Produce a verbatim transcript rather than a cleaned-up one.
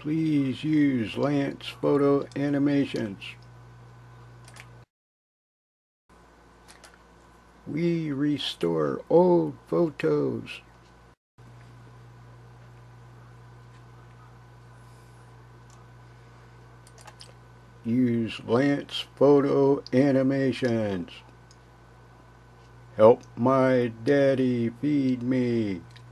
Please use Lance photo animations. We restore old photos. Use Lance photo animations. Help my daddy feed me.